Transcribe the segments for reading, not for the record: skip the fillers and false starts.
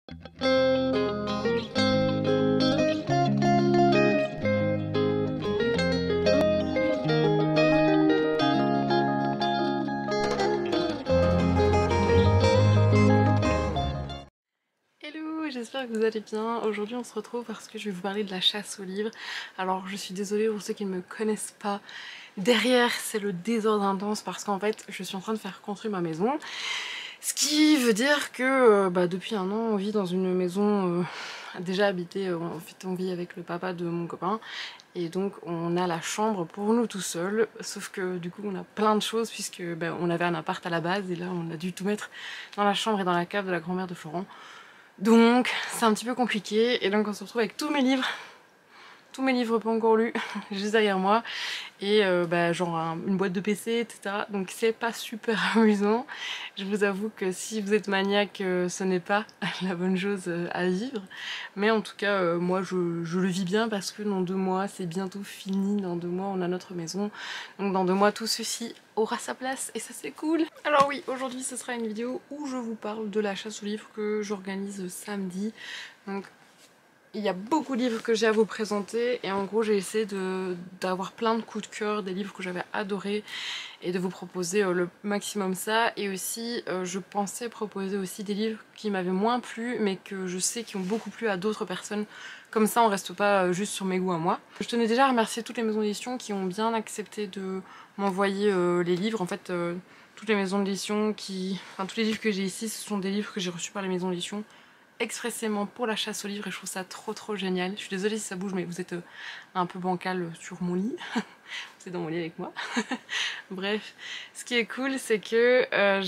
Hello, j'espère que vous allez bien. Aujourd'hui on se retrouve parce que je vais vous parler de la chasse aux livres. Alors je suis désolée pour ceux qui ne me connaissent pas. Derrière c'est le désordre intense parce qu'en fait je suis en train de faire construire ma maison. Ce qui veut dire que depuis un an on vit dans une maison déjà habitée, en fait on vit avec le papa de mon copain. Et donc on a la chambre pour nous tout seuls, sauf que du coup on a plein de choses puisque on avait un appart à la base et là on a dû tout mettre dans la chambre et dans la cave de la grand-mère de Florent. Donc c'est un petit peu compliqué et donc on se retrouve avec tous mes livres pas encore lus juste derrière moi et genre une boîte de PC etc. Donc c'est pas super amusant. Je vous avoue que si vous êtes maniaque ce n'est pas la bonne chose à vivre, mais en tout cas moi je le vis bien parce que dans 2 mois c'est bientôt fini, dans 2 mois on a notre maison, donc dans 2 mois tout ceci aura sa place et ça c'est cool. Alors oui, aujourd'hui ce sera une vidéo où je vous parle de la chasse aux livres que j'organise samedi. Donc il y a beaucoup de livres que j'ai à vous présenter et en gros j'ai essayé d'avoir plein de coups de cœur, des livres que j'avais adorés et de vous proposer le maximum ça. Et aussi je pensais proposer aussi des livres qui m'avaient moins plu mais que je sais qui ont beaucoup plu à d'autres personnes. Comme ça on reste pas juste sur mes goûts à moi. Je tenais déjà à remercier toutes les maisons d'édition qui ont bien accepté de m'envoyer les livres. En fait toutes les maisons d'édition enfin tous les livres que j'ai ici ce sont des livres que j'ai reçus par les maisons d'édition expressément pour la chasse aux livres et je trouve ça trop génial. Je suis désolée si ça bouge mais vous êtes un peu bancal sur mon lit. Vous êtes dans mon lit avec moi. Bref, ce qui est cool c'est que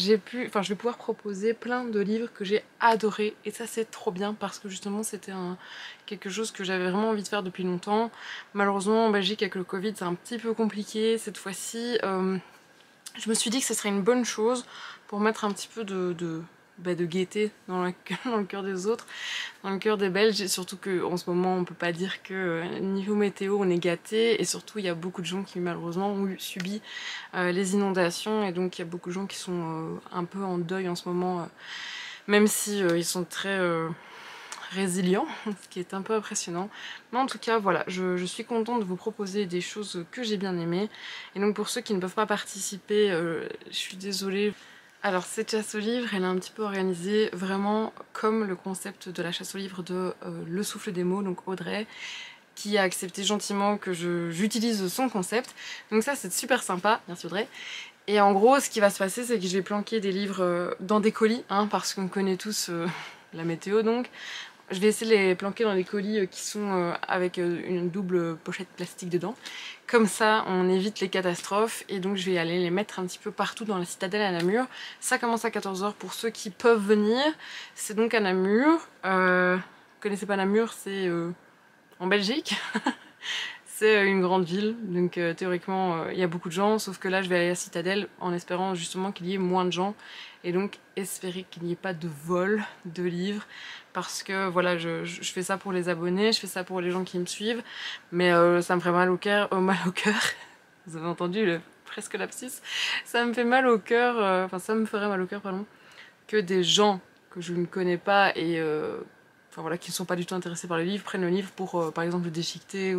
je vais pouvoir proposer plein de livres que j'ai adorés et ça c'est trop bien parce que justement c'était quelque chose que j'avais vraiment envie de faire depuis longtemps. Malheureusement en Belgique avec le Covid c'est un petit peu compliqué cette fois-ci. Je me suis dit que ce serait une bonne chose pour mettre un petit peu de gaieté dans le cœur des autres, dans le cœur des Belges, et surtout qu'en ce moment on peut pas dire que niveau météo on est gâté, et surtout il y a beaucoup de gens qui malheureusement ont subi les inondations, et donc il y a beaucoup de gens qui sont un peu en deuil en ce moment, même si ils sont très résilients, ce qui est un peu impressionnant. Mais en tout cas voilà, je suis contente de vous proposer des choses que j'ai bien aimées, et donc pour ceux qui ne peuvent pas participer, je suis désolée. Alors cette chasse aux livres, elle est un petit peu organisée vraiment comme le concept de la chasse aux livres de Le Souffle des mots, donc Audrey, qui a accepté gentiment que j'utilise son concept. Donc ça c'est super sympa, merci Audrey. Et en gros ce qui va se passer c'est que je vais planquer des livres dans des colis, parce qu'on connaît tous la météo donc. Je vais essayer de les planquer dans des colis qui sont avec une double pochette plastique dedans. Comme ça, on évite les catastrophes et donc je vais aller les mettre un petit peu partout dans la citadelle à Namur. Ça commence à 14 h pour ceux qui peuvent venir. C'est donc à Namur. Vous connaissez pas Namur, c'est en Belgique. C'est une grande ville, donc théoriquement il y a beaucoup de gens, sauf que là je vais aller à la citadelle en espérant justement qu'il y ait moins de gens et donc espérer qu'il n'y ait pas de vol de livres parce que voilà, je fais ça pour les abonnés, je fais ça pour les gens qui me suivent, mais ça me ferait mal au cœur, vous avez entendu presque lapsus, ça me fait mal au cœur, enfin ça me ferait mal au cœur pardon, que des gens que je ne connais pas et enfin voilà, qui ne sont pas du tout intéressés par le livre prennent le livre pour par exemple le déchiqueter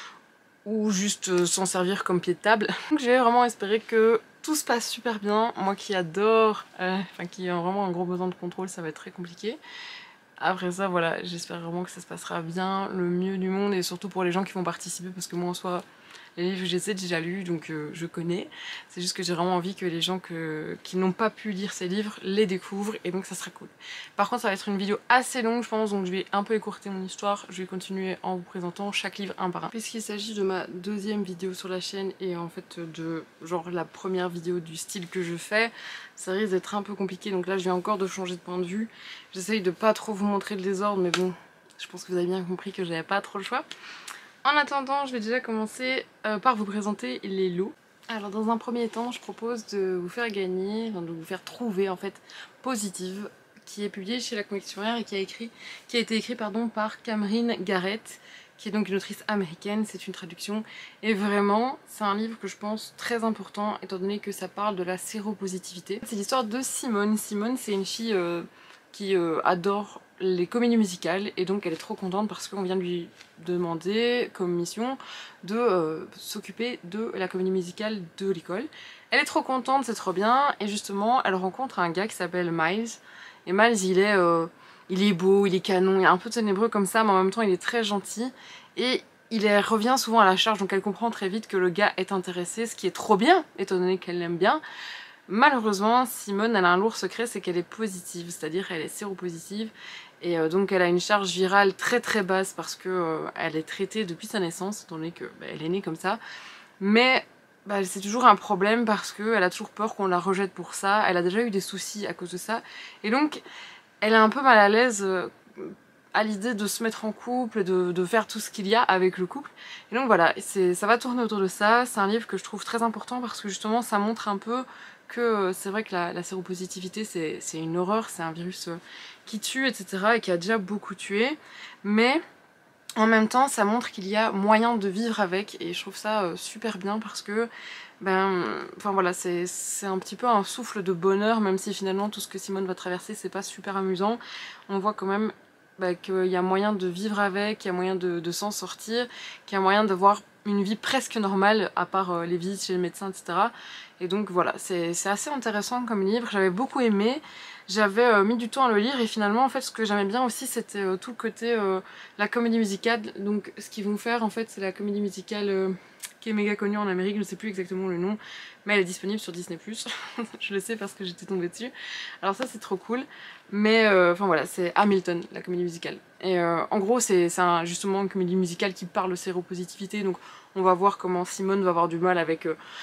ou juste s'en servir comme pied de table. Donc j'ai vraiment espéré que tout se passe super bien. Moi qui adore, qui a vraiment un gros besoin de contrôle, ça va être très compliqué. Après ça, voilà, j'espère vraiment que ça se passera bien, le mieux du monde, et surtout pour les gens qui vont participer, parce que moi en soi, les livres que j'essaie déjà lus, donc je connais. C'est juste que j'ai vraiment envie que les gens qui n'ont pas pu lire ces livres les découvrent, et donc ça sera cool. Par contre, ça va être une vidéo assez longue, je pense, donc je vais un peu écourter mon histoire. Je vais continuer en vous présentant chaque livre un par un. Puisqu'il s'agit de ma deuxième vidéo sur la chaîne, et en fait de genre la première vidéo du style que je fais, ça risque d'être un peu compliqué, donc là je viens encore de changer de point de vue. J'essaye de pas trop vous montrer le désordre, mais bon, je pense que vous avez bien compris que j'avais pas trop le choix. En attendant, je vais déjà commencer par vous présenter les lots. Alors dans un premier temps, je propose de vous faire gagner, enfin de vous faire trouver en fait Positive, qui est publié chez La Collection R et qui a été écrit par Camryn Garrett, qui est donc une autrice américaine, c'est une traduction. Et vraiment, c'est un livre que je pense très important, étant donné que ça parle de la séropositivité. C'est l'histoire de Simone. Simone, c'est une fille qui adore les comédies musicales et donc elle est trop contente parce qu'on vient de lui demander comme mission de s'occuper de la comédie musicale de l'école. Elle est trop contente, c'est trop bien, et justement elle rencontre un gars qui s'appelle Miles, et Miles il est beau, il est canon, il est un peu ténébreux comme ça, mais en même temps il est très gentil, et revient souvent à la charge, donc elle comprend très vite que le gars est intéressé, ce qui est trop bien, étant donné qu'elle l'aime bien. Malheureusement, Simone, elle a un lourd secret, c'est qu'elle est positive, c'est-à-dire qu'elle est séropositive, et donc elle a une charge virale très très basse parce que elle est traitée depuis sa naissance, étant donné que elle est née comme ça, mais c'est toujours un problème parce qu'elle a toujours peur qu'on la rejette pour ça, elle a déjà eu des soucis à cause de ça, et donc elle est un peu mal à l'aise à l'idée de se mettre en couple, de faire tout ce qu'il y a avec le couple. Et donc voilà, ça va tourner autour de ça. C'est un livre que je trouve très important parce que justement ça montre un peu que c'est vrai que la séropositivité c'est une horreur, c'est un virus qui tue, etc. et qui a déjà beaucoup tué. Mais en même temps ça montre qu'il y a moyen de vivre avec, et je trouve ça super bien parce que enfin voilà, c'est un petit peu un souffle de bonheur, même si finalement tout ce que Simone va traverser c'est pas super amusant. On voit quand même qu'il y a moyen de vivre avec, qu'il y a moyen de s'en sortir, qu'il y a moyen d'avoir une vie presque normale, à part les visites chez le médecin, etc. Et donc voilà, c'est assez intéressant comme livre, j'avais beaucoup aimé, j'avais mis du temps à le lire, et finalement en fait ce que j'aimais bien aussi c'était tout le côté la comédie musicale. Donc ce qu'ils vont faire en fait c'est la comédie musicale qui est méga connue en Amérique, je ne sais plus exactement le nom, mais elle est disponible sur Disney+, je le sais parce que j'étais tombée dessus, alors ça c'est trop cool. Mais enfin voilà, c'est Hamilton, la comédie musicale. Et en gros c'est justement une comédie musicale qui parle de séropositivité, donc on va voir comment Simone va avoir du mal avec,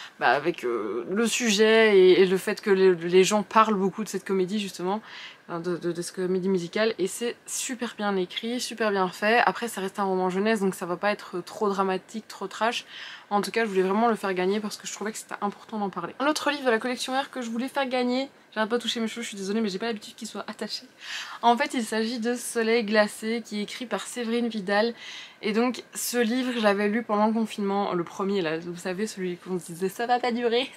le sujet et le fait que les gens parlent beaucoup de cette comédie justement, de cette comédie musicale, et c'est super bien écrit, super bien fait. Après ça reste un roman jeunesse donc ça va pas être trop dramatique, trop trash. En tout cas je voulais vraiment le faire gagner parce que je trouvais que c'était important d'en parler. Un autre livre de la collection R que je voulais faire gagner, j'arrête pas de toucher mes cheveux, je suis désolée mais j'ai pas l'habitude qu'ils soient attachés. En fait il s'agit de Soleil glacé qui est écrit par Séverine Vidal, et donc ce livre je l'avais lu pendant le confinement, le premier là, vous savez, celui qu'on se disait ça va pas durer.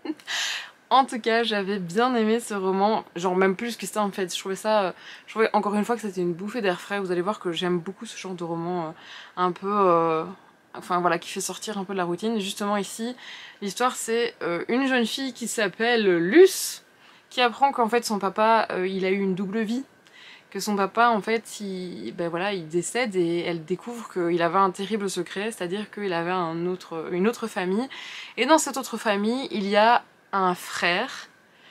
En tout cas j'avais bien aimé ce roman, genre même plus que ça en fait, je trouvais encore une fois que c'était une bouffée d'air frais. Vous allez voir que j'aime beaucoup ce genre de roman un peu... enfin voilà, qui fait sortir un peu de la routine. Et justement ici, l'histoire c'est une jeune fille qui s'appelle Luce, qui apprend qu'en fait son papa, il a eu une double vie. Que son papa en fait, il décède, et elle découvre qu'il avait un terrible secret, c'est-à-dire qu'il avait une autre famille. Et dans cette autre famille, il y a un frère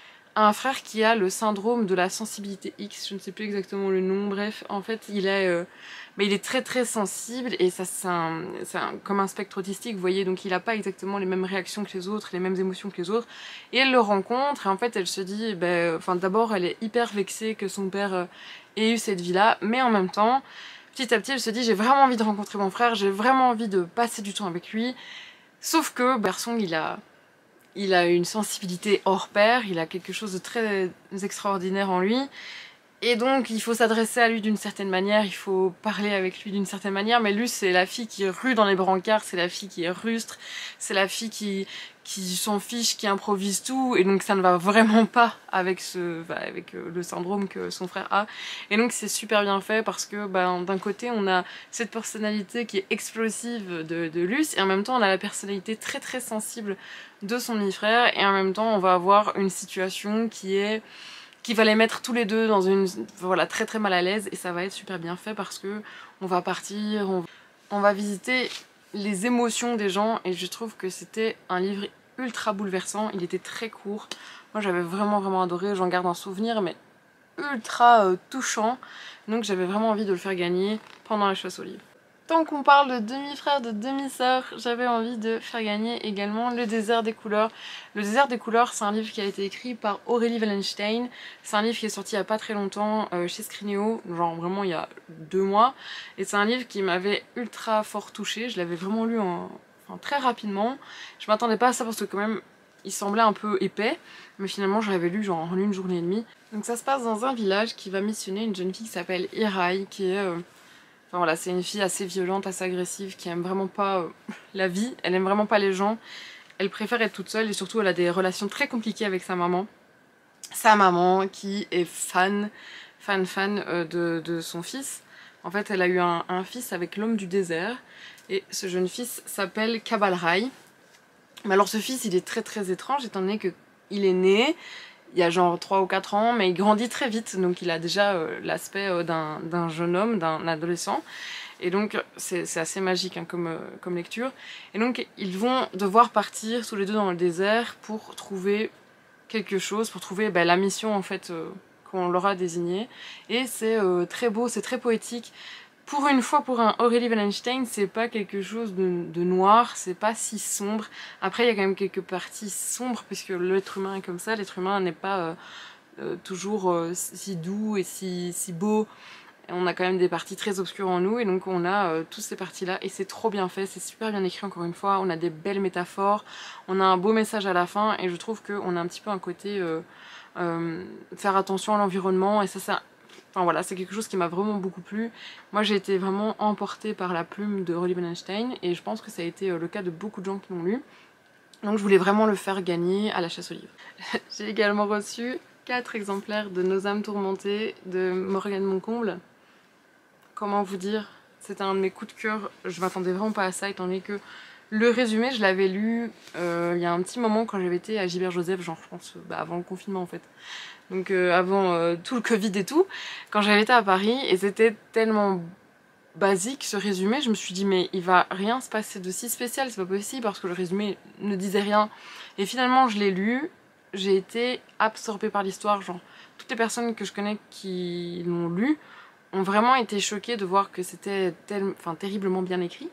qui a le syndrome de la sensibilité X, je ne sais plus exactement le nom, bref, en fait il est très très sensible, et ça c'est comme un spectre autistique, vous voyez, donc il n'a pas exactement les mêmes réactions que les autres, les mêmes émotions que les autres, et elle le rencontre, et en fait elle se dit, d'abord elle est hyper vexée que son père ait eu cette vie là, mais en même temps, petit à petit elle se dit, j'ai vraiment envie de rencontrer mon frère, j'ai vraiment envie de passer du temps avec lui, sauf que le garçon il a une sensibilité hors pair, il a quelque chose de très extraordinaire en lui, et donc il faut s'adresser à lui d'une certaine manière, il faut parler avec lui d'une certaine manière, mais lui c'est la fille qui rue dans les brancards, c'est la fille qui est rustre, c'est la fille qui s'en fiche, qui improvise tout, et donc ça ne va vraiment pas avec le syndrome que son frère a. Et donc c'est super bien fait parce que d'un côté on a cette personnalité qui est explosive de Luce, et en même temps on a la personnalité très très sensible de son demi-frère, et en même temps on va avoir une situation qui va les mettre tous les deux dans une... voilà, très très mal à l'aise, et ça va être super bien fait parce que on va partir, on va visiter les émotions des gens, et je trouve que c'était un livre ultra bouleversant, il était très court, moi j'avais vraiment adoré, j'en garde un souvenir mais ultra touchant, donc j'avais vraiment envie de le faire gagner pendant la chasse aux livres. Tant qu'on parle de demi-frère, de demi-sœur, j'avais envie de faire gagner également Le désert des couleurs. Le désert des couleurs, c'est un livre qui a été écrit par Aurélie Wallenstein. C'est un livre qui est sorti il n'y a pas très longtemps chez Scrinéo, genre vraiment il y a 2 mois. Et c'est un livre qui m'avait ultra fort touchée, je l'avais vraiment lu très rapidement. Je m'attendais pas à ça parce que quand même il semblait un peu épais, mais finalement je l'avais lu genre en une journée et demie. Donc ça se passe dans un village qui va missionner une jeune fille qui s'appelle Irai, qui est... Enfin voilà, c'est une fille assez violente, assez agressive, qui aime vraiment pas la vie, elle aime vraiment pas les gens, elle préfère être toute seule, et surtout elle a des relations très compliquées avec sa maman. Sa maman qui est fan fan de son fils. En fait, elle a eu un fils avec l'homme du désert, et ce jeune fils s'appelle Cabal Rai. Mais alors ce fils, il est très étrange, étant donné qu'il est né il y a genre 3 ou 4 ans, mais il grandit très vite, donc il a déjà l'aspect d'un jeune homme, d'un adolescent. Et donc c'est assez magique hein, comme lecture. Et donc ils vont devoir partir tous les deux dans le désert pour trouver quelque chose, pour trouver la mission en fait qu'on leur a désignée. Et c'est très beau, c'est très poétique. Pour une fois, pour un Aurélie Wallenstein, c'est pas quelque chose de noir, c'est pas si sombre. Après, il y a quand même quelques parties sombres, puisque l'être humain est comme ça, l'être humain n'est pas toujours si doux et si beau. On a quand même des parties très obscures en nous, et donc on a toutes ces parties-là, et c'est trop bien fait, c'est super bien écrit encore une fois, on a des belles métaphores, on a un beau message à la fin, et je trouve qu'on a un petit peu un côté faire attention à l'environnement, et ça enfin voilà, c'est quelque chose qui m'a vraiment beaucoup plu. Moi j'ai été vraiment emportée par la plume de Aurélie Wallenstein, et je pense que ça a été le cas de beaucoup de gens qui l'ont lu. Donc je voulais vraiment le faire gagner à la chasse aux livres. J'ai également reçu 4 exemplaires de Nos âmes tourmentées de Morgane Moncomble. Comment vous dire, c'était un de mes coups de cœur, je m'attendais vraiment pas à ça, étant donné que le résumé je l'avais lu il y a un petit moment quand j'avais été à Gilbert Joseph, genre je pense avant le confinement en fait. Donc avant tout le Covid et tout, quand j'avais été à Paris, et c'était tellement basique ce résumé, je me suis dit mais il va rien se passer de si spécial, c'est pas possible, parce que le résumé ne disait rien. Et finalement je l'ai lu, j'ai été absorbée par l'histoire, genre toutes les personnes que je connais qui l'ont lu ont vraiment été choquées de voir que c'était terriblement bien écrit.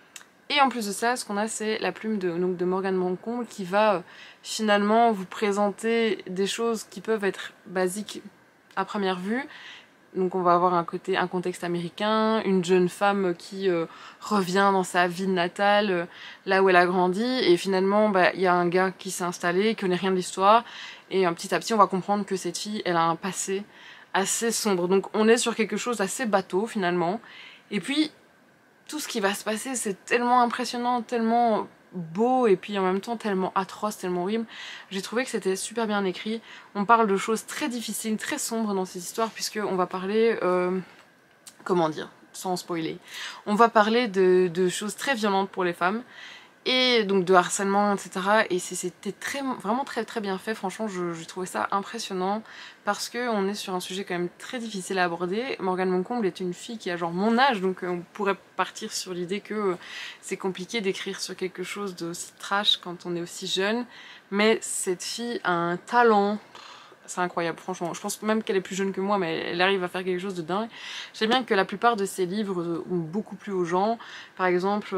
Et en plus de ça, ce qu'on a, c'est la plume de Morgane Moncomble qui va finalement vous présenter des choses qui peuvent être basiques à première vue. Donc on va avoir un contexte américain, une jeune femme qui revient dans sa ville natale, là où elle a grandi, et finalement y a un gars qui s'est installé, qui connaît rien de l'histoire, et petit à petit on va comprendre que cette fille, elle a un passé assez sombre. Donc on est sur quelque chose d'assez bateau finalement. Et puis tout ce qui va se passer, c'est tellement impressionnant, tellement beau, et puis en même temps tellement atroce, tellement horrible. J'ai trouvé que c'était super bien écrit. On parle de choses très difficiles, très sombres dans cette histoire, puisqu'on va parler, comment dire, sans spoiler, on va parler de choses très violentes pour les femmes, et donc de harcèlement, etc. Et c'était vraiment très bien fait. Franchement, j'ai trouvé ça impressionnant, parce qu'on est sur un sujet quand même très difficile à aborder. Morgane Moncomble est une fille qui a genre mon âge, donc on pourrait partir sur l'idée que c'est compliqué d'écrire sur quelque chose d'aussi trash quand on est aussi jeune, mais cette fille a un talent. C'est incroyable, franchement. Je pense même qu'elle est plus jeune que moi, mais elle arrive à faire quelque chose de dingue. Je sais bien que la plupart de ses livres ont beaucoup plu aux gens. Par exemple...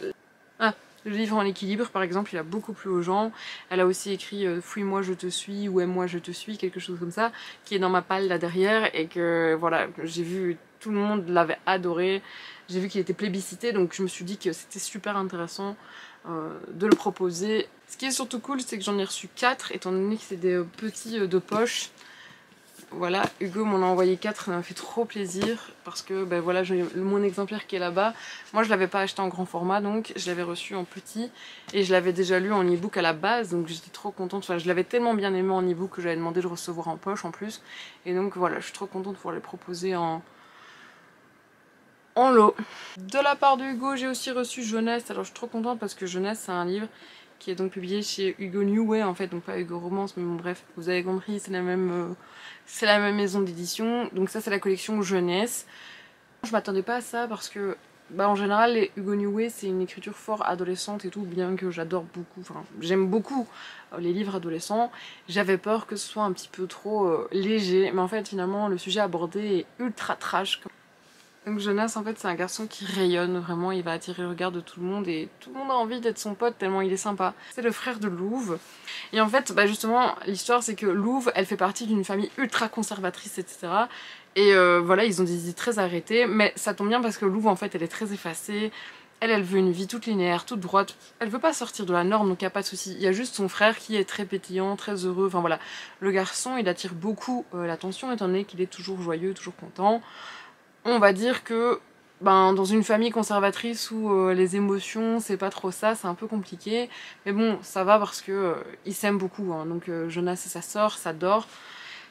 le livre En équilibre, par exemple, il a beaucoup plu aux gens. Elle a aussi écrit Fuis-moi, je te suis, ou Aime-moi, je te suis, quelque chose comme ça, qui est dans ma palle là derrière, et que voilà, j'ai vu, tout le monde l'avait adoré. J'ai vu qu'il était plébiscité, donc je me suis dit que c'était super intéressant de le proposer. Ce qui est surtout cool, c'est que j'en ai reçu 4, étant donné que c'est des petits de poche. Voilà, Hugo m'en a envoyé 4, ça m'a fait trop plaisir, parce que voilà, j'ai mon exemplaire qui est là-bas. Moi je l'avais pas acheté en grand format, donc je l'avais reçu en petit, et je l'avais déjà lu en e-book à la base, donc j'étais trop contente. Enfin, je l'avais tellement bien aimé en e-book que j'avais demandé de le recevoir en poche en plus, et donc voilà, je suis trop contente de pouvoir les proposer en lot. De la part de Hugo, j'ai aussi reçu Jeunesse. Alors je suis trop contente, parce que Jeunesse, c'est un livre qui est donc publié chez Hugo New Way en fait, donc pas Hugo Romance, mais bon bref, vous avez compris, c'est la même maison d'édition. Donc ça c'est la collection Jeunesse. Je m'attendais pas à ça, parce que en général les Hugo New Way c'est une écriture fort adolescente et tout, bien que j'adore beaucoup, enfin j'aime beaucoup les livres adolescents. J'avais peur que ce soit un petit peu trop léger, mais en fait finalement le sujet abordé est ultra trash. Donc Jonas en fait c'est un garçon qui rayonne vraiment, il va attirer le regard de tout le monde, et tout le monde a envie d'être son pote tellement il est sympa. C'est le frère de Louve, et en fait justement l'histoire c'est que Louve elle fait partie d'une famille ultra conservatrice, etc. Et voilà, ils ont des idées très arrêtées, mais ça tombe bien parce que Louve en fait elle est très effacée. Elle veut une vie toute linéaire, toute droite, elle veut pas sortir de la norme, donc y a pas de souci. Il y a juste son frère qui est très pétillant, très heureux, enfin voilà. Le garçon il attire beaucoup l'attention, étant donné qu'il est toujours joyeux, toujours content. On va dire que dans une famille conservatrice où les émotions c'est pas trop ça, c'est un peu compliqué, mais bon ça va parce que ils s'aiment beaucoup, hein. Donc Jonas et sa sœur s'adorent.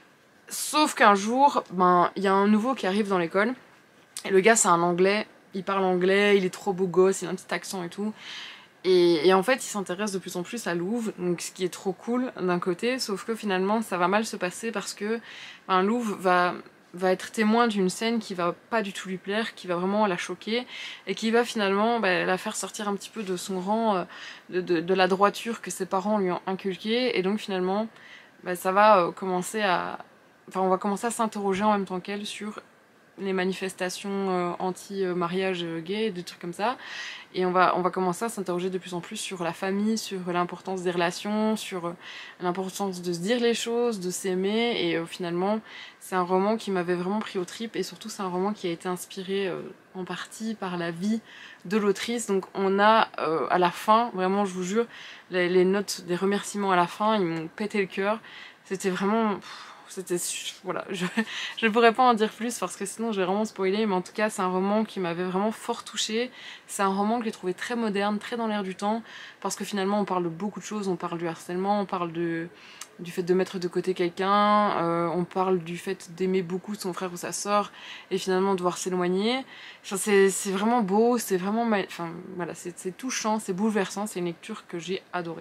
Sauf qu'un jour, ben, il y a un nouveau qui arrive dans l'école. Et le gars, c'est un anglais. Il parle anglais, il est trop beau gosse, il a un petit accent et tout. Et en fait, il s'intéresse de plus en plus à Louve, donc ce qui est trop cool d'un côté, sauf que finalement, ça va mal se passer parce que ben, Louve va être témoin d'une scène qui va pas du tout lui plaire, qui va vraiment la choquer, et qui va finalement la faire sortir un petit peu de son rang, de la droiture que ses parents lui ont inculquée, et donc finalement, ça va commencer à... Enfin, on va commencer à s'interroger en même temps qu'elle sur les manifestations anti-mariage gay, des trucs comme ça. Et on va commencer à s'interroger de plus en plus sur la famille, sur l'importance des relations, sur l'importance de se dire les choses, de s'aimer. Et finalement, c'est un roman qui m'avait vraiment pris aux tripes. Et surtout, c'est un roman qui a été inspiré en partie par la vie de l'autrice. Donc on a à la fin, vraiment je vous jure, les notes des remerciements à la fin, ils m'ont pété le cœur. C'était vraiment... C'était... Voilà, je ne pourrais pas en dire plus parce que sinon je vais vraiment spoiler, mais en tout cas c'est un roman qui m'avait vraiment fort touchée. C'est un roman que j'ai trouvé très moderne, très dans l'air du temps, parce que finalement on parle de beaucoup de choses, on parle du harcèlement, on parle du fait de mettre de côté quelqu'un, on parle du fait d'aimer beaucoup son frère ou sa sœur et finalement devoir s'éloigner. Enfin, c'est vraiment beau, c'est vraiment... Enfin, voilà, c'est touchant, c'est bouleversant, c'est une lecture que j'ai adorée.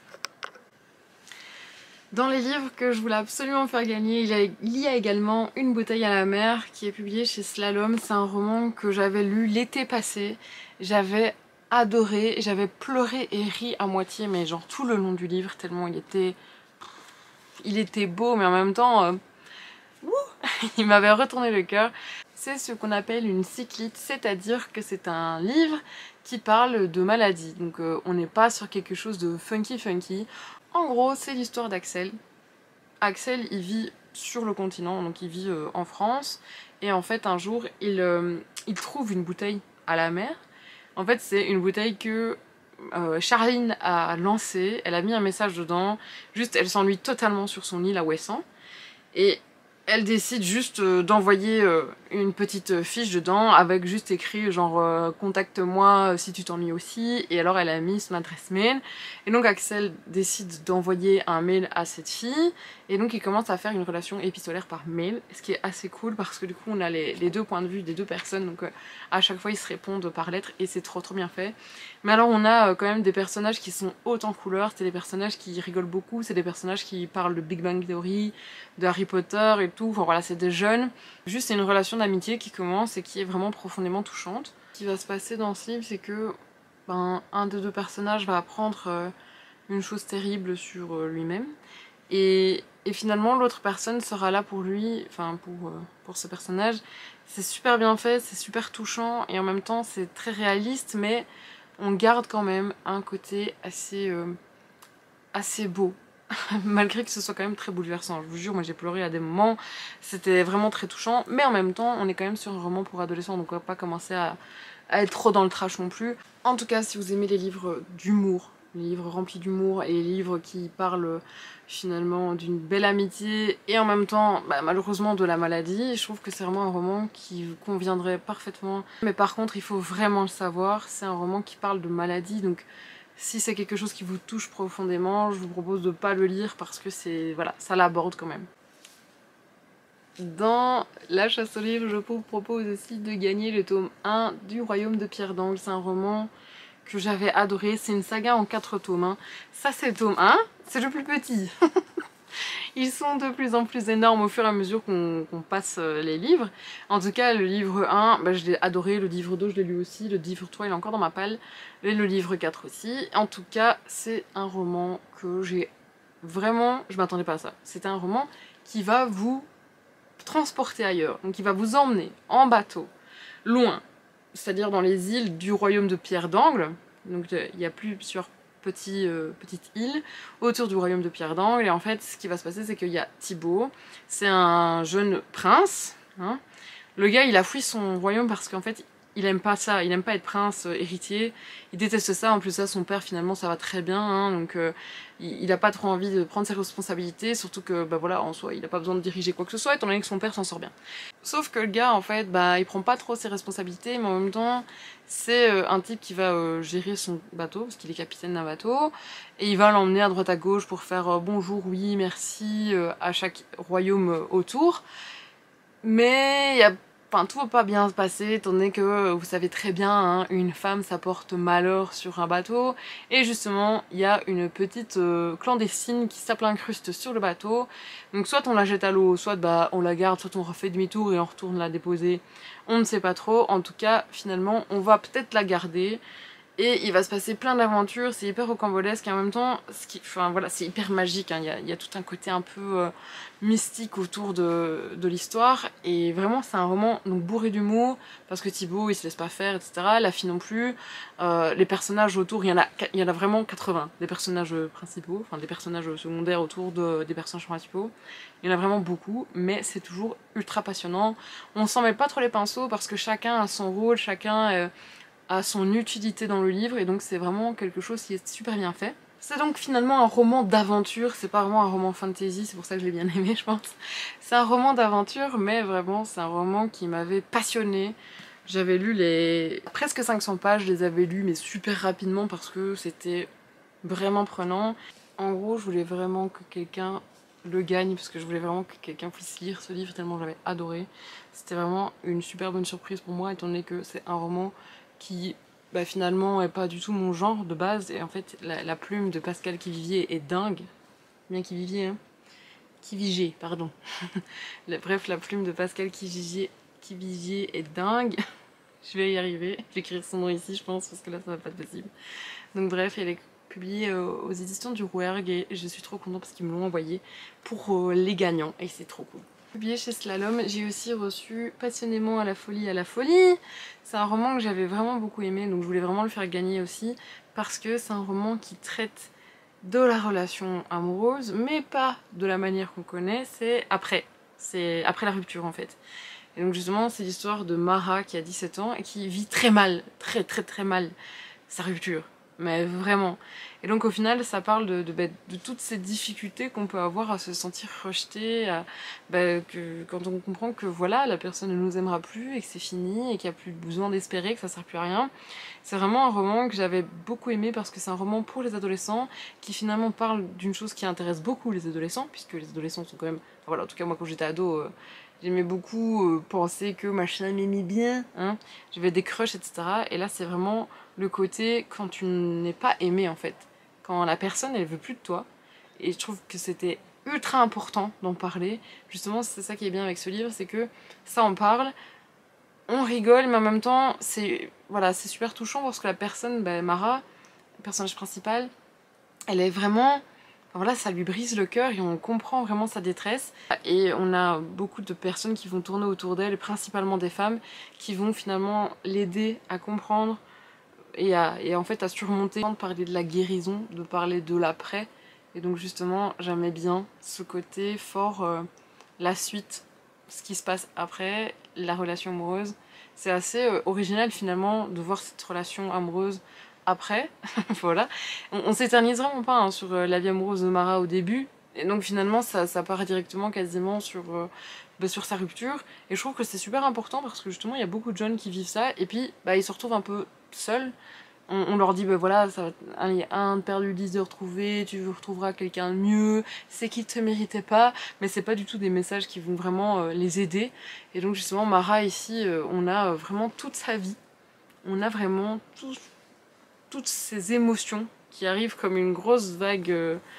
Dans les livres que je voulais absolument faire gagner, il y a également Une bouteille à la mer qui est publié chez Slalom. C'est un roman que j'avais lu l'été passé. J'avais adoré, j'avais pleuré et ri à moitié, mais genre tout le long du livre, tellement il était beau, mais en même temps, il m'avait retourné le cœur. C'est ce qu'on appelle une cyclite, c'est-à-dire que c'est un livre qui parle de maladie. Donc on n'est pas sur quelque chose de funky. En gros, c'est l'histoire d'Axel. Axel, il vit sur le continent, donc il vit en France. Et en fait, un jour, il trouve une bouteille à la mer. En fait, c'est une bouteille que Charline a lancée. Elle a mis un message dedans. Juste, elle s'ennuie totalement sur son île à Ouessant. Et elle décide juste d'envoyer une petite fiche dedans avec juste écrit genre contacte-moi si tu t'ennuies aussi, et alors elle a mis son adresse mail et donc Axel décide d'envoyer un mail à cette fille et donc il commence à faire une relation épistolaire par mail, ce qui est assez cool parce que du coup on a les deux points de vue des deux personnes, donc à chaque fois ils se répondent par lettre et c'est trop bien fait. Mais alors on a quand même des personnages qui sont hautes en couleurs, c'est des personnages qui rigolent beaucoup, c'est des personnages qui parlent de Big Bang Theory, de Harry Potter et tout, enfin voilà, c'est des jeunes. Juste c'est une relation d'amitié qui commence et qui est vraiment profondément touchante. Ce qui va se passer dans ce livre, c'est que un des deux personnages va apprendre une chose terrible sur lui-même et finalement l'autre personne sera là pour lui, enfin pour ce personnage. C'est super bien fait, c'est super touchant et en même temps c'est très réaliste, mais on garde quand même un côté assez beau. Malgré que ce soit quand même très bouleversant. Je vous jure, moi j'ai pleuré à des moments, c'était vraiment très touchant, mais en même temps on est quand même sur un roman pour adolescents, donc on va pas commencer à être trop dans le trash non plus. En tout cas, si vous aimez les livres d'humour, les livres remplis d'humour et les livres qui parlent finalement d'une belle amitié et en même temps malheureusement de la maladie, je trouve que c'est vraiment un roman qui vous conviendrait parfaitement. Mais par contre il faut vraiment le savoir, c'est un roman qui parle de maladie, donc si c'est quelque chose qui vous touche profondément, je vous propose de ne pas le lire parce que c'est... voilà, ça l'aborde quand même. Dans La chasse aux livres, je vous propose aussi de gagner le tome 1 du Royaume de Pierre d'Angle. C'est un roman que j'avais adoré, c'est une saga en 4 tomes. Hein. Ça c'est le tome 1, c'est le plus petit. Ils sont de plus en plus énormes au fur et à mesure qu'on passe les livres. En tout cas, le livre 1, je l'ai adoré, le livre 2, je l'ai lu aussi, le livre 3, il est encore dans ma palle, et le livre 4 aussi. En tout cas, c'est un roman que j'ai vraiment... je m'attendais pas à ça. C'est un roman qui va vous transporter ailleurs, donc qui va vous emmener en bateau, loin, c'est-à-dire dans les îles du royaume de Pierre d'Angle. Donc il y a plusieurs petite île autour du royaume de Pierre d'Angle et en fait ce qui va se passer c'est qu'il y a Thibaut, c'est un jeune prince, hein. Le gars il a fui son royaume parce qu'en fait il aime pas ça, il aime pas être prince héritier, il déteste ça, en plus ça son père finalement ça va très bien, hein, donc il a pas trop envie de prendre ses responsabilités, surtout que bah voilà en soi il a pas besoin de diriger quoi que ce soit étant donné que son père s'en sort bien. Sauf que le gars en fait bah il prend pas trop ses responsabilités, mais en même temps c'est un type qui va gérer son bateau, parce qu'il est capitaine d'un bateau, et il va l'emmener à droite à gauche pour faire bonjour, oui, merci à chaque royaume autour. Mais y a, enfin, tout va pas bien se passer, étant donné que vous savez très bien, hein, une femme ça porte malheur sur un bateau. Et justement, il y a une petite clandestine qui s'incruste sur le bateau. Donc soit on la jette à l'eau, soit bah, on la garde, soit on refait demi-tour et on retourne la déposer. On ne sait pas trop. En tout cas, finalement, on va peut-être la garder. Et il va se passer plein d'aventures, c'est hyper rocambolesque et en même temps, enfin, voilà, c'est hyper magique, hein. Il y a tout un côté un peu mystique autour de l'histoire. Et vraiment c'est un roman donc, bourré d'humour, parce que Thibaut il se laisse pas faire, etc. La fille non plus. Les personnages autour, il y en a vraiment 80. Des personnages principaux, enfin des personnages secondaires autour des personnages principaux. Il y en a vraiment beaucoup, mais c'est toujours ultra passionnant. On s'en met pas trop les pinceaux parce que chacun a son rôle, chacun a son utilité dans le livre, et donc c'est vraiment quelque chose qui est super bien fait. C'est donc finalement un roman d'aventure, c'est pas vraiment un roman fantasy, c'est pour ça que je l'ai bien aimé je pense. C'est un roman d'aventure, mais vraiment c'est un roman qui m'avait passionnée. J'avais lu les presque 500 pages, je les avais lus mais super rapidement parce que c'était vraiment prenant. En gros je voulais vraiment que quelqu'un le gagne, parce que je voulais vraiment que quelqu'un puisse lire ce livre tellement j'avais adoré. C'était vraiment une super bonne surprise pour moi, étant donné que c'est un roman qui bah, finalement est pas du tout mon genre de base, et en fait la plume de Pascal Kivivier est dingue. Bien Kivivier, hein. Kivigier, pardon. Bref, la plume de Pascal Kivivier est dingue. Je vais y arriver, je vais écrire son nom ici je pense, parce que là ça va pas être possible. Donc bref, elle est publiée aux éditions du Rouergue, et je suis trop contente parce qu'ils me l'ont envoyé pour les gagnants, et c'est trop cool. Publié chez Slalom, j'ai aussi reçu Passionnément à la folie, à la folie. C'est un roman que j'avais vraiment beaucoup aimé, donc je voulais vraiment le faire gagner aussi, parce que c'est un roman qui traite de la relation amoureuse, mais pas de la manière qu'on connaît, c'est après la rupture en fait. Et donc justement c'est l'histoire de Mara qui a 17 ans et qui vit très mal, très mal sa rupture. Mais vraiment. Et donc au final ça parle de toutes ces difficultés qu'on peut avoir à se sentir rejeté, quand on comprend que voilà, la personne ne nous aimera plus et que c'est fini et qu'il n'y a plus besoin d'espérer, que ça sert plus à rien. C'est vraiment un roman que j'avais beaucoup aimé parce que c'est un roman pour les adolescents qui finalement parle d'une chose qui intéresse beaucoup les adolescents, puisque les adolescents sont quand même... Enfin, voilà, en tout cas moi quand j'étais ado... J'aimais beaucoup penser que machin m'aimait bien, hein. J'avais des crushs, etc. Et là, c'est vraiment le côté quand tu n'es pas aimé, en fait. Quand la personne, elle veut plus de toi. Et je trouve que c'était ultra important d'en parler. Justement, c'est ça qui est bien avec ce livre, c'est que ça en parle, on rigole, mais en même temps, c'est voilà, c'est super touchant parce que la personne, Mara, le personnage principal, elle est vraiment... Voilà, ça lui brise le cœur et on comprend vraiment sa détresse. Et on a beaucoup de personnes qui vont tourner autour d'elle, principalement des femmes, qui vont finalement l'aider à comprendre et en fait à surmonter, de parler de la guérison, de parler de l'après. Et donc justement, j'aimais bien ce côté fort, la suite, ce qui se passe après, la relation amoureuse. C'est assez original finalement de voir cette relation amoureuse après, voilà. On s'éternise vraiment pas hein, sur la vie amoureuse de Mara au début, et donc finalement ça part directement quasiment sur sa rupture, et je trouve que c'est super important parce que justement il y a beaucoup de jeunes qui vivent ça, et puis ils se retrouvent un peu seuls. On leur dit voilà, ça va, un de perdu, 10 de retrouvé, tu retrouveras quelqu'un de mieux, c'est qui te méritait pas, mais c'est pas du tout des messages qui vont vraiment les aider. Et donc justement Mara ici, on a vraiment toute sa vie, on a vraiment toutes ces émotions qui arrivent comme une grosse vague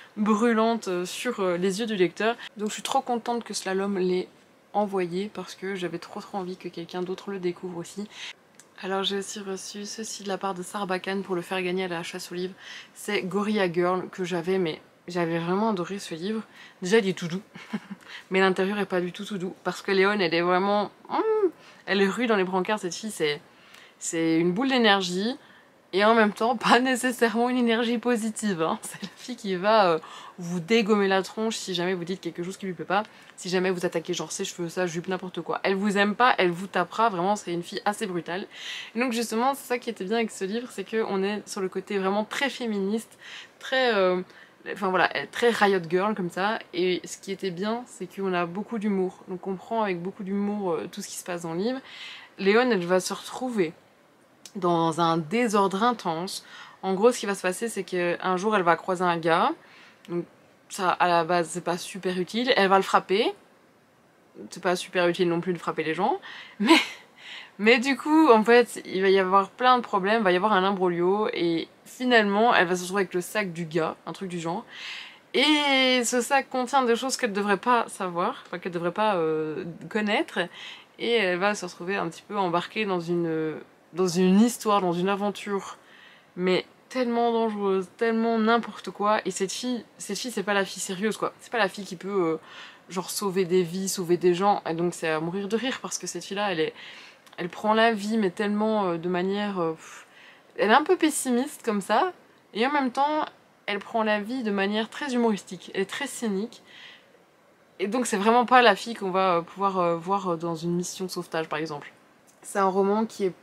brûlante sur les yeux du lecteur. Donc je suis trop contente que Slalom l'ait envoyé parce que j'avais trop envie que quelqu'un d'autre le découvre aussi. Alors j'ai aussi reçu ceci de la part de Sarbacane pour le faire gagner à la chasse aux livres. C'est Gorilla Girl que j'avais vraiment adoré ce livre. Déjà il est tout doux, mais l'intérieur est pas du tout doux parce que Léone elle est vraiment... elle est rue dans les brancards, cette fille, c'est une boule d'énergie. et en même temps pas nécessairement une énergie positive, hein. C'est la fille qui va vous dégommer la tronche si jamais vous dites quelque chose qui lui plaît pas, si jamais vous attaquez genre ses cheveux, sa jupe, n'importe quoi. Elle vous aime pas, elle vous tapera, vraiment c'est une fille assez brutale. Et donc justement c'est ça qui était bien avec ce livre, c'est qu'on est sur le côté vraiment très féministe, très... enfin voilà, très riot girl comme ça, et ce qui était bien c'est qu'on a beaucoup d'humour, donc on prend avec beaucoup d'humour tout ce qui se passe dans le livre. Léone elle va se retrouver dans un désordre intense. En gros, ce qui va se passer, c'est qu'un jour, elle va croiser un gars. Donc, ça, à la base, c'est pas super utile. Elle va le frapper. C'est pas super utile non plus de frapper les gens. Mais du coup, en fait, il va y avoir plein de problèmes. Il va y avoir un imbroglio. Et finalement, elle va se retrouver avec le sac du gars. Un truc du genre. Et ce sac contient des choses qu'elle devrait pas savoir. Enfin, qu'elle devrait pas connaître. Et elle va se retrouver un petit peu embarquée dans une histoire, dans une aventure, mais tellement dangereuse, tellement n'importe quoi. Et cette fille c'est pas la fille sérieuse quoi. C'est pas la fille qui peut genre sauver des vies, sauver des gens. Et donc c'est à mourir de rire parce que cette fille là elle prend la vie mais tellement de manière... elle est un peu pessimiste comme ça. Et en même temps elle prend la vie de manière très humoristique. Elle est très cynique. Et donc c'est vraiment pas la fille qu'on va pouvoir voir dans une mission de sauvetage par exemple. C'est un roman qui est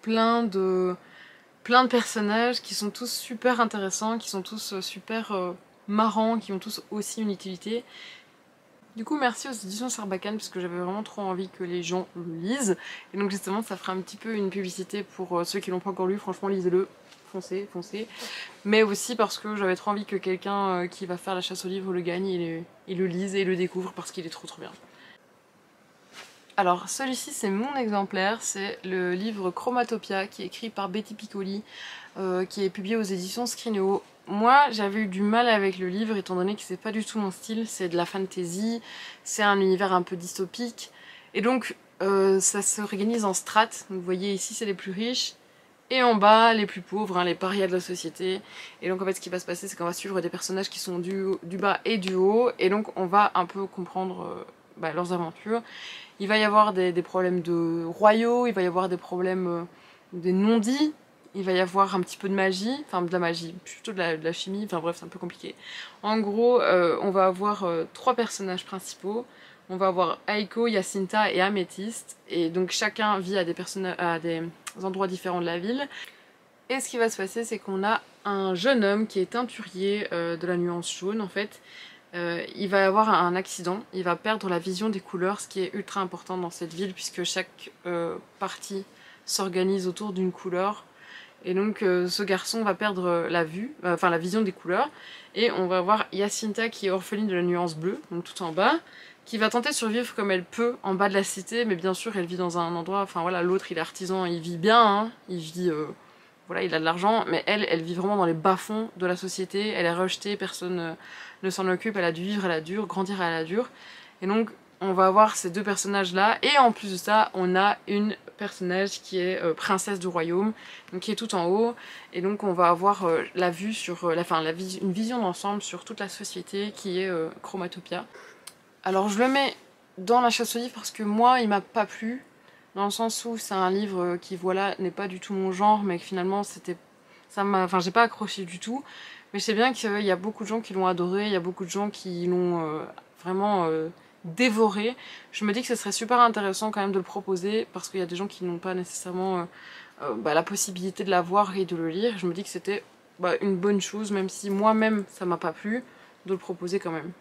plein de personnages qui sont tous super intéressants, qui sont tous super marrants, qui ont tous aussi une utilité. Du coup merci aux éditions Sarbacane parce que j'avais vraiment trop envie que les gens le lisent. Et donc justement ça fera un petit peu une publicité pour ceux qui l'ont pas encore lu, franchement lisez-le. Foncez, foncez. Mais aussi parce que j'avais trop envie que quelqu'un qui va faire la chasse au livre le gagne et le lise et le découvre parce qu'il est trop bien. Alors celui-ci c'est mon exemplaire, c'est le livre Chromatopia qui est écrit par Betty Piccoli, qui est publié aux éditions Scrinéo. Moi j'avais eu du mal avec le livre étant donné que c'est pas du tout mon style, c'est de la fantasy, c'est un univers un peu dystopique, et donc ça se réorganise en strates. Donc, vous voyez ici c'est les plus riches, et en bas les plus pauvres, hein, les parias de la société. Et donc en fait ce qui va se passer c'est qu'on va suivre des personnages qui sont du bas et du haut, et donc on va un peu comprendre leurs aventures. Il va y avoir des problèmes de royaux, il va y avoir des problèmes des non-dits, il va y avoir un petit peu de magie, enfin de la magie, plutôt de la chimie, enfin bref c'est un peu compliqué. En gros, on va avoir trois personnages principaux. On va avoir Aiko, Jacinta et Améthyste, et donc chacun vit à des endroits différents de la ville. Et ce qui va se passer, c'est qu'on a un jeune homme qui est teinturier de la nuance jaune en fait. Il va avoir un accident, il va perdre la vision des couleurs, ce qui est ultra important dans cette ville puisque chaque partie s'organise autour d'une couleur. Et donc ce garçon va perdre la vue, enfin la vision des couleurs. Et on va avoir Jacinta qui est orpheline de la nuance bleue, donc tout en bas, qui va tenter de survivre comme elle peut en bas de la cité, mais bien sûr elle vit dans un endroit, enfin voilà, l'autre il est artisan, il vit bien, hein, il vit... voilà, il a de l'argent, mais elle vit vraiment dans les bas-fonds de la société, elle est rejetée, personne ne s'en occupe, elle a dû vivre à la dure, grandir à la dure. Et donc on va avoir ces deux personnages-là, et en plus de ça, on a une personnage qui est princesse du royaume, donc qui est tout en haut, et donc on va avoir la vue sur, une vision d'ensemble sur toute la société qui est Chromatopia. Alors je le mets dans la chasse au livre parce que moi il m'a pas plu, dans le sens où c'est un livre qui voilà n'est pas du tout mon genre, mais que finalement j'ai pas accroché du tout. Mais je sais bien qu'il y a beaucoup de gens qui l'ont adoré, il y a beaucoup de gens qui l'ont vraiment dévoré. Je me dis que ce serait super intéressant quand même de le proposer parce qu'il y a des gens qui n'ont pas nécessairement la possibilité de l'avoir et de le lire. Je me dis que c'était une bonne chose, même si moi-même ça m'a pas plu, de le proposer quand même.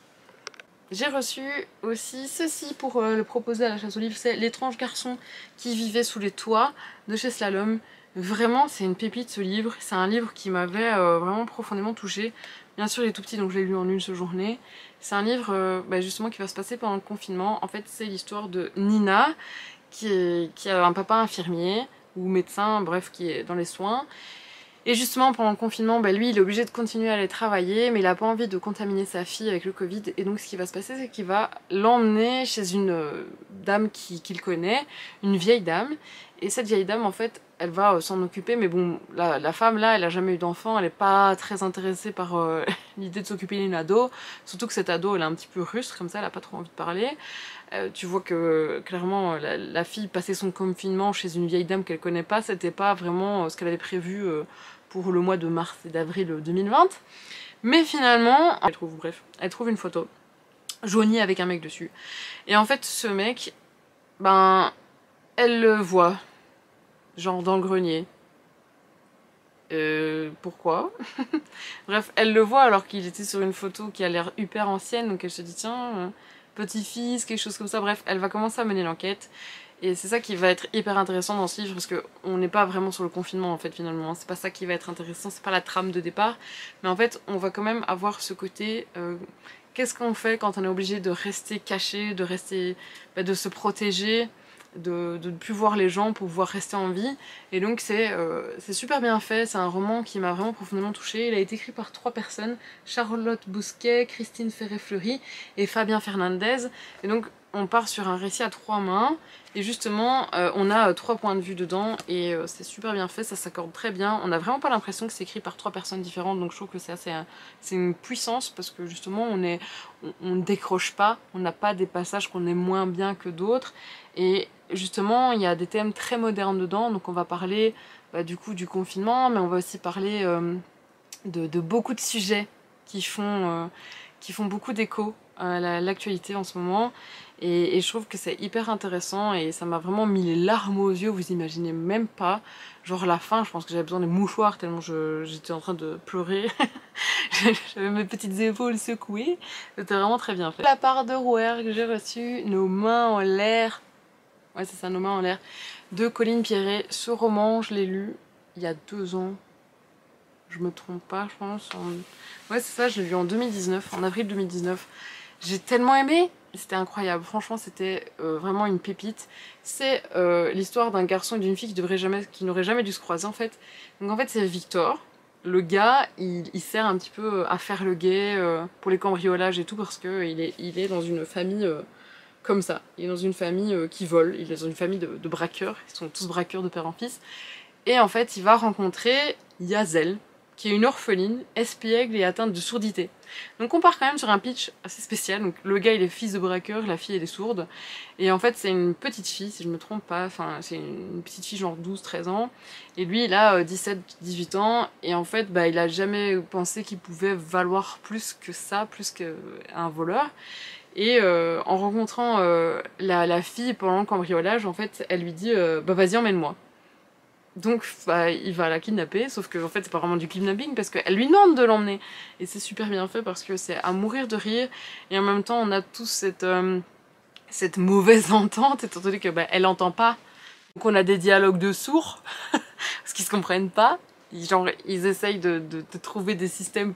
J'ai reçu aussi ceci pour le proposer à la chasse aux livres, c'est L'étrange garçon qui vivait sous les toits de chez Slalom. Vraiment c'est une pépite ce livre, c'est un livre qui m'avait vraiment profondément touchée. Bien sûr il est tout petit donc je l'ai lu en une seule journée. C'est un livre justement qui va se passer pendant le confinement. En fait c'est l'histoire de Nina qui a un papa infirmier ou médecin, bref qui est dans les soins. Et justement pendant le confinement, lui il est obligé de continuer à aller travailler, mais il a pas envie de contaminer sa fille avec le Covid, et donc ce qui va se passer c'est qu'il va l'emmener chez une dame qu'il connaît, une vieille dame, Et cette vieille dame en fait elle va s'en occuper, mais bon la femme là elle a jamais eu d'enfant, elle est pas très intéressée par l'idée de s'occuper d'une ado, surtout que cette ado elle est un petit peu rustre comme ça, elle a pas trop envie de parler. Tu vois que clairement la fille passait son confinement chez une vieille dame qu'elle connaît pas, c'était pas vraiment ce qu'elle avait prévu pour le mois de mars et d'avril 2020. Mais finalement, elle trouve une photo jaunie avec un mec dessus. Et en fait, ce mec, ben, elle le voit, genre dans le grenier. Pourquoi? Bref, elle le voit alors qu'il était sur une photo qui a l'air hyper ancienne, donc elle se dit tiens, petit-fils, quelque chose comme ça. Bref, elle va commencer à mener l'enquête. Et c'est ça qui va être hyper intéressant dans ce livre, parce qu'on n'est pas vraiment sur le confinement en fait finalement, c'est pas ça qui va être intéressant, c'est pas la trame de départ, mais en fait on va quand même avoir ce côté, qu'est-ce qu'on fait quand on est obligé de rester caché, de rester, de se protéger, de ne plus voir les gens pour pouvoir rester en vie, et donc c'est super bien fait, c'est un roman qui m'a vraiment profondément touchée. Il a été écrit par 3 personnes, Charlotte Bousquet, Christine Ferré-Fleury et Fabien Fernandez, et donc on part sur un récit à 3 mains, et justement on a 3 points de vue dedans, et c'est super bien fait, ça s'accorde très bien, on n'a vraiment pas l'impression que c'est écrit par 3 personnes différentes, donc je trouve que c'est une puissance, parce que justement on ne décroche pas, on n'a pas des passages qu'on aime moins bien que d'autres, et justement il y a des thèmes très modernes dedans, donc on va parler du coup du confinement, mais on va aussi parler de beaucoup de sujets qui font beaucoup d'écho à l'actualité en ce moment, et je trouve que c'est hyper intéressant, et ça m'a vraiment mis les larmes aux yeux, vous imaginez même pas, genre la fin, je pense que j'avais besoin de mouchoirs tellement j'étais en train de pleurer, j'avais mes petites épaules secouées, c'était vraiment très bien fait. De la part de Rouergue, j'ai reçu Nos mains en l'air, ouais c'est ça, Nos mains en l'air, de Colline Pierret. Ce roman, je l'ai lu il y a 2 ans, je me trompe pas je pense, ouais c'est ça, je l'ai lu en 2019, en avril 2019. J'ai tellement aimé, c'était incroyable, franchement c'était vraiment une pépite. C'est l'histoire d'un garçon et d'une fille qui n'auraient jamais dû se croiser en fait. Donc en fait c'est Victor, le gars il sert un petit peu à faire le guet pour les cambriolages et tout, parce qu'il est dans une famille comme ça. Il est dans une famille qui vole, il est dans une famille de braqueurs, ils sont tous braqueurs de père en fils. Et en fait il va rencontrer Yazel, qui est une orpheline, espiègle et atteinte de sourdité. Donc on part quand même sur un pitch assez spécial. Donc le gars il est fils de braqueur, la fille elle est sourde. Et en fait c'est une petite fille, si je me trompe pas, enfin c'est une petite fille genre 12-13 ans. Et lui il a 17-18 ans. Et en fait il a jamais pensé qu'il pouvait valoir plus que ça, plus qu'un voleur. Et en rencontrant la fille pendant le cambriolage, en fait elle lui dit vas-y emmène-moi. Donc il va la kidnapper, sauf que en fait c'est pas vraiment du kidnapping parce qu'elle lui demande de l'emmener. Et c'est super bien fait parce que c'est à mourir de rire, et en même temps on a tous cette mauvaise entente, étant donné que elle entend pas. Donc on a des dialogues de sourds, parce qu'ils se comprennent pas. Ils essayent de trouver des systèmes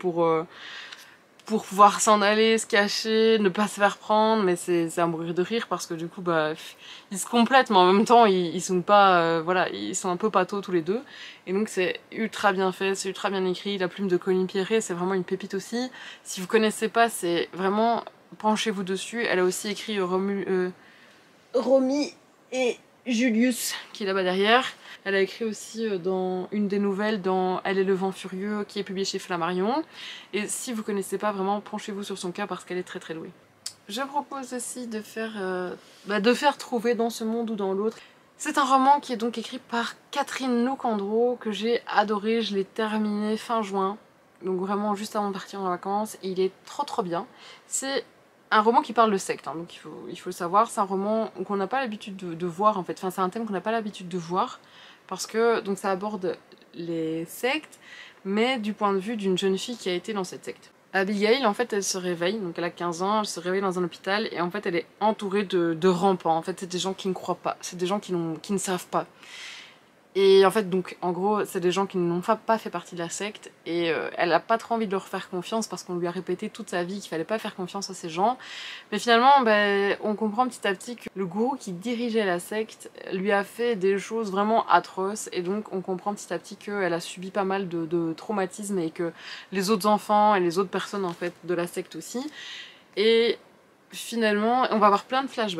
pour pouvoir s'en aller, se cacher, ne pas se faire prendre, mais c'est à mourir de rire parce que du coup ils se complètent, mais en même temps ils sont pas voilà, ils sont un peu pathos tous les deux, et donc c'est ultra bien fait, c'est ultra bien écrit. La plume de Colline Pierret c'est vraiment une pépite aussi, si vous connaissez pas c'est vraiment, penchez-vous dessus. Elle a aussi écrit Romy et Julius qui est là-bas derrière. Elle a écrit aussi dans une des nouvelles, dans Elle et le vent furieux, qui est publiée chez Flammarion. Et si vous connaissez pas, vraiment penchez-vous sur son cas parce qu'elle est très très douée. Je propose aussi de faire Trouver dans ce monde ou dans l'autre. C'est un roman qui est donc écrit par Catherine Loucandreau, que j'ai adoré. Je l'ai terminé fin juin, donc vraiment juste avant de partir en vacances, et il est trop bien. C'est un roman qui parle de secte, hein, donc il faut le savoir. C'est un roman qu'on n'a pas l'habitude de voir en fait, enfin c'est un thème qu'on n'a pas l'habitude de voir, parce que donc ça aborde les sectes, mais du point de vue d'une jeune fille qui a été dans cette secte. Abigail, en fait, elle se réveille, donc elle a 15 ans, elle se réveille dans un hôpital, et en fait elle est entourée de rampants. En fait c'est des gens qui ne croient pas, c'est des gens qui ne savent pas. Et en fait, donc, en gros, c'est des gens qui n'ont pas fait partie de la secte, et elle a pas trop envie de leur faire confiance parce qu'on lui a répété toute sa vie qu'il fallait pas faire confiance à ces gens. Mais finalement, on comprend petit à petit que le gourou qui dirigeait la secte lui a fait des choses vraiment atroces, et donc on comprend petit à petit qu'elle a subi pas mal de traumatismes, et que les autres enfants et les autres personnes en fait de la secte aussi. Et finalement, on va avoir plein de flashbacks.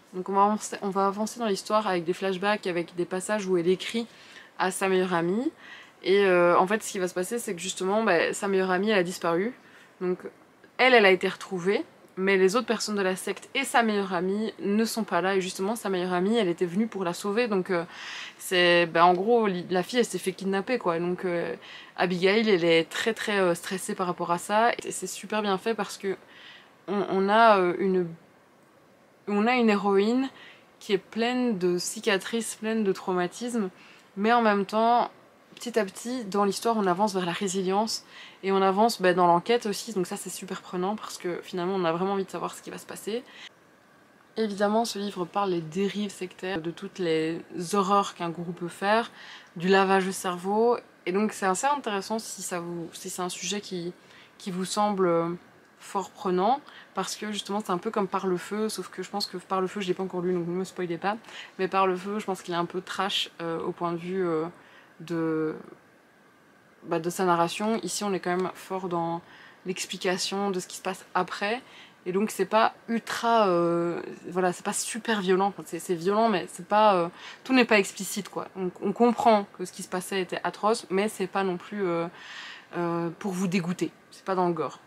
Donc on va avancer dans l'histoire avec des flashbacks, avec des passages où elle écrit à sa meilleure amie. Et en fait ce qui va se passer c'est que justement sa meilleure amie elle a disparu. Donc elle a été retrouvée, mais les autres personnes de la secte et sa meilleure amie ne sont pas là. Et justement sa meilleure amie elle était venue pour la sauver. Donc en gros la fille elle s'est fait kidnapper quoi. Donc Abigail elle est très très stressée par rapport à ça. Et c'est super bien fait parce que on a une héroïne qui est pleine de cicatrices, pleine de traumatismes, mais en même temps, petit à petit, dans l'histoire, on avance vers la résilience et on avance dans l'enquête aussi, donc ça c'est super prenant parce que finalement on a vraiment envie de savoir ce qui va se passer. Évidemment, ce livre parle des dérives sectaires, de toutes les horreurs qu'un groupe peut faire, du lavage de cerveau, et donc c'est assez intéressant si c'est un sujet qui vous semble fort prenant, parce que justement c'est un peu comme Par le feu, sauf que je pense que Par le feu je l'ai pas encore lu donc ne me spoilez pas, mais Par le feu je pense qu'il est un peu trash au point de vue de sa narration. Ici on est quand même fort dans l'explication de ce qui se passe après, et donc c'est pas ultra voilà, c'est pas super violent, c'est violent mais c'est pas tout n'est pas explicite quoi. On comprend que ce qui se passait était atroce, mais c'est pas non plus pour vous dégoûter, c'est pas dans le gore.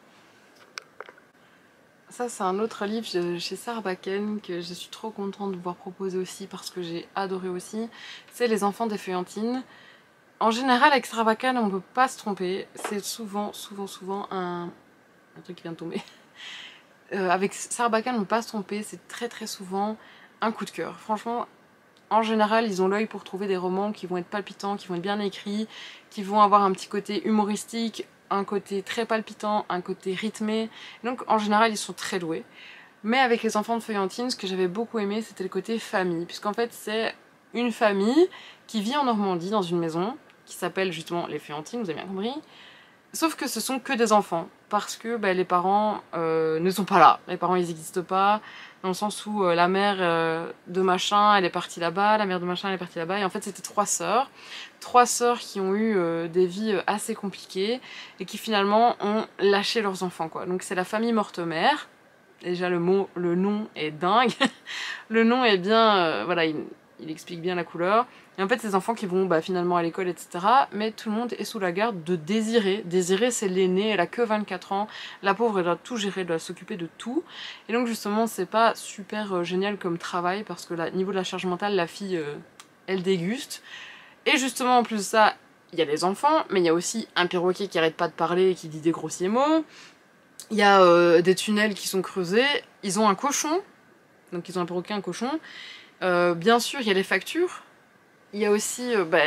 Ça c'est un autre livre chez Sarbacane que je suis trop contente de pouvoir proposer aussi parce que j'ai adoré aussi. C'est Les enfants des feuillantines. En général avec Sarbacane on peut pas se tromper, c'est souvent un truc qui vient de tomber. Avec Sarbacane on peut pas se tromper, c'est très très souvent un coup de cœur. Franchement, en général ils ont l'œil pour trouver des romans qui vont être palpitants, qui vont être bien écrits, qui vont avoir un petit côté humoristique, un côté très palpitant, un côté rythmé, donc en général ils sont très doués. Mais avec Les enfants de feuillantine, ce que j'avais beaucoup aimé c'était le côté famille, puisqu'en fait c'est une famille qui vit en Normandie dans une maison qui s'appelle justement les Feuillantines, vous avez bien compris, sauf que ce sont que des enfants, parce que les parents ne sont pas là, les parents ils n'existent pas, dans le sens où la mère de machin elle est partie là-bas, la mère de machin elle est partie là-bas, et en fait c'était trois sœurs qui ont eu des vies assez compliquées et qui finalement ont lâché leurs enfants quoi. Donc c'est la famille Mortemer. Déjà le nom est dingue, le nom est bien, voilà, il explique bien la couleur. Et en fait ces enfants qui vont finalement à l'école etc. Mais tout le monde est sous la garde de Désirée. Désirée c'est l'aînée, elle a que 24 ans. La pauvre elle doit tout gérer, elle doit s'occuper de tout. Et donc justement c'est pas super génial comme travail parce que niveau de la charge mentale la fille elle déguste. Et justement en plus de ça il y a les enfants, mais il y a aussi un perroquet qui arrête pas de parler et qui dit des grossiers mots. Il y a des tunnels qui sont creusés, ils ont un cochon, donc ils ont un perroquet, un cochon. Bien sûr il y a les factures. Il y a aussi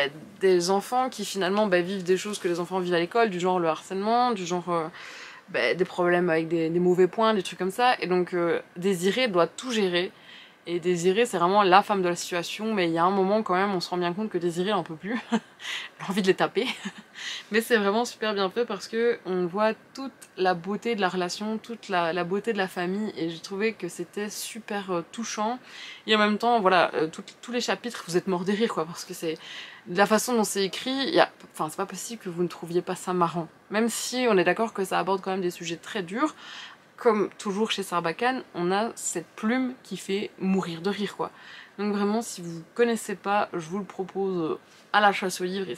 des enfants qui finalement vivent des choses que les enfants vivent à l'école, du genre le harcèlement, du genre des problèmes avec des mauvais points, des trucs comme ça. Et donc Désirée doit tout gérer. Et Désirée c'est vraiment la femme de la situation, mais il y a un moment quand même on se rend bien compte que Désirée elle en peut plus. Elle a envie de les taper. Mais c'est vraiment super bien fait parce que on voit toute la beauté de la relation, toute la beauté de la famille, et j'ai trouvé que c'était super touchant. Et en même temps, voilà, tous les chapitres, vous êtes morts de rire quoi, parce que c'est la façon dont c'est écrit, enfin c'est pas possible que vous ne trouviez pas ça marrant. Même si on est d'accord que ça aborde quand même des sujets très durs, comme toujours chez Sarbacane, on a cette plume qui fait mourir de rire quoi. Donc vraiment si vous connaissez pas, je vous le propose à la chasse aux livres, et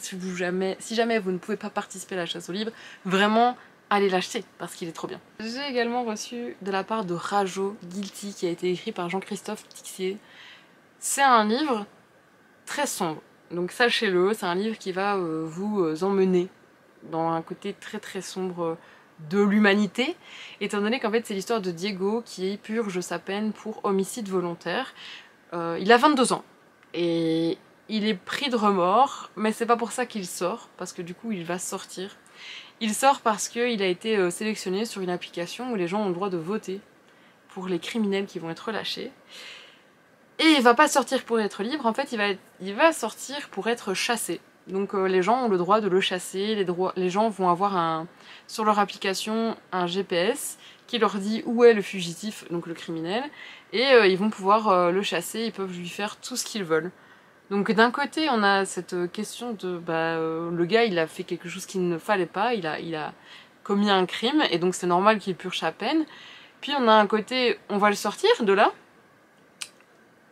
si jamais vous ne pouvez pas participer à la chasse aux livres, vraiment allez l'acheter parce qu'il est trop bien. J'ai également reçu de la part de Rajo Guilty qui a été écrit par Jean-Christophe Tixier. C'est un livre très sombre, donc sachez-le, c'est un livre qui va vous emmener dans un côté très très sombre de l'humanité, étant donné qu'en fait c'est l'histoire de Diego qui purge sa peine pour homicide volontaire. Il a 22 ans et il est pris de remords, mais c'est pas pour ça qu'il sort, parce que du coup il va sortir. Il sort parce qu'il a été sélectionné sur une application où les gens ont le droit de voter pour les criminels qui vont être relâchés. Et il va pas sortir pour être libre, en fait il va sortir pour être chassé. Donc les gens ont le droit de le chasser, les gens vont avoir sur leur application un GPS qui leur dit où est le fugitif, donc le criminel, et ils vont pouvoir le chasser, ils peuvent lui faire tout ce qu'ils veulent. Donc d'un côté on a cette question de le gars il a fait quelque chose qu'il ne fallait pas, il a commis un crime et donc c'est normal qu'il purge sa peine. Puis on a un côté on va le sortir de là,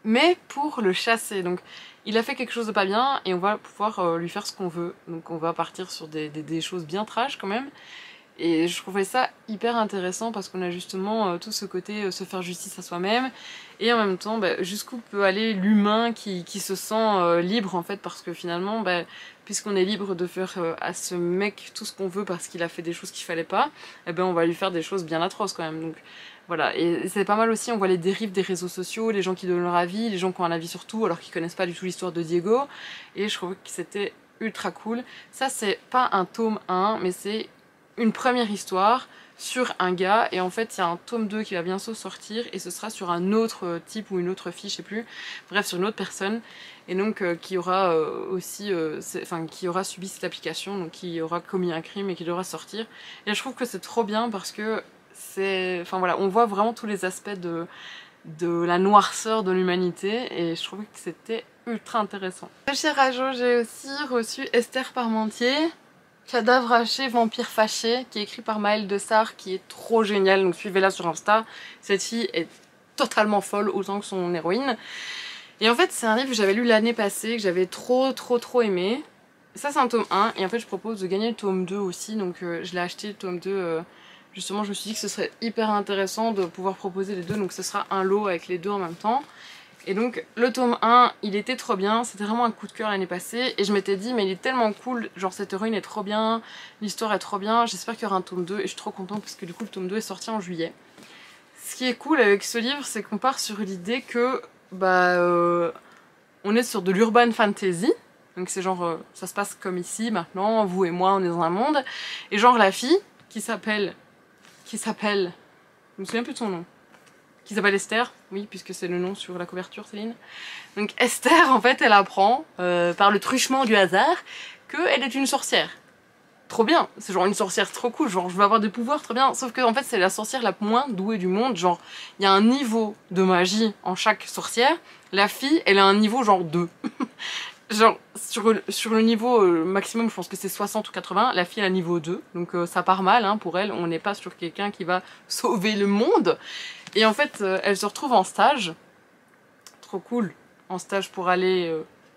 mais pour le chasser. Donc il a fait quelque chose de pas bien et on va pouvoir lui faire ce qu'on veut. Donc on va partir sur des choses bien trash quand même. Et je trouvais ça hyper intéressant parce qu'on a justement tout ce côté se faire justice à soi-même et en même temps jusqu'où peut aller l'humain qui se sent libre en fait, parce que finalement puisqu'on est libre de faire à ce mec tout ce qu'on veut parce qu'il a fait des choses qu'il fallait pas, et on va lui faire des choses bien atroces quand même. Donc voilà, et c'est pas mal aussi, on voit les dérives des réseaux sociaux, les gens qui donnent leur avis, les gens qui ont un avis sur tout alors qu'ils connaissent pas du tout l'histoire de Diego, et je trouve que c'était ultra cool. Ça c'est pas un tome 1 mais c'est une première histoire sur un gars, et en fait il y a un tome 2 qui va bientôt sortir et ce sera sur un autre type ou une autre fille, je sais plus, bref sur une autre personne, et donc qui aura aussi, qui aura subi cette application, donc qui aura commis un crime et qui devra sortir. Et je trouve que c'est trop bien parce que c'est, enfin voilà, on voit vraiment tous les aspects de la noirceur de l'humanité et je trouvais que c'était ultra intéressant. Chez Rajo, j'ai aussi reçu Esther Parmentier, Cadavre haché, vampire fâché, qui est écrit par Maëlle Dessart, qui est trop géniale, donc suivez-la sur Insta. Cette fille est totalement folle, autant que son héroïne. Et en fait, c'est un livre que j'avais lu l'année passée, que j'avais trop aimé. Ça, c'est un tome 1, et en fait, je propose de gagner le tome 2 aussi, donc je l'ai acheté le tome 2. Justement, je me suis dit que ce serait hyper intéressant de pouvoir proposer les deux, donc ce sera un lot avec les deux en même temps. Et donc le tome 1, il était trop bien, c'était vraiment un coup de cœur l'année passée, et je m'étais dit mais il est tellement cool, genre cette héroïne est trop bien, l'histoire est trop bien, j'espère qu'il y aura un tome 2, et je suis trop contente parce que du coup le tome 2 est sorti en juillet. Ce qui est cool avec ce livre, c'est qu'on part sur l'idée que on est sur de l'urban fantasy, donc c'est genre ça se passe comme ici maintenant, vous et moi on est dans un monde, et genre la fille qui s'appelle, je me souviens plus de son nom, qui s'appelle Esther, oui, puisque c'est le nom sur la couverture, Céline. Donc Esther, en fait, elle apprend, par le truchement du hasard, qu'elle est une sorcière. Trop bien, c'est genre une sorcière trop cool, genre je veux avoir des pouvoirs, trop bien. Sauf que en fait, c'est la sorcière la moins douée du monde, genre il y a un niveau de magie en chaque sorcière. La fille, elle a un niveau genre 2. Genre, sur le niveau maximum, je pense que c'est 60 ou 80, la fille a niveau 2, donc ça part mal hein, pour elle, on n'est pas sur quelqu'un qui va sauver le monde. Et en fait, elle se retrouve en stage, trop cool, en stage pour aller,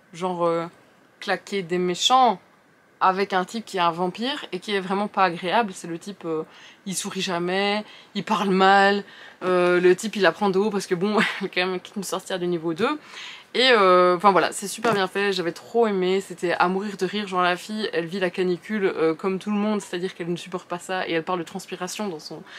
claquer des méchants avec un type qui est un vampire et qui est vraiment pas agréable. C'est le type, il sourit jamais, il parle mal, le type il la prend de haut parce que bon, elle est quand même une sorcière du niveau 2. Et enfin voilà, c'est super bien fait, j'avais trop aimé, c'était à mourir de rire, genre la fille, elle vit la canicule comme tout le monde, c'est-à-dire qu'elle ne supporte pas ça, et elle parle de transpiration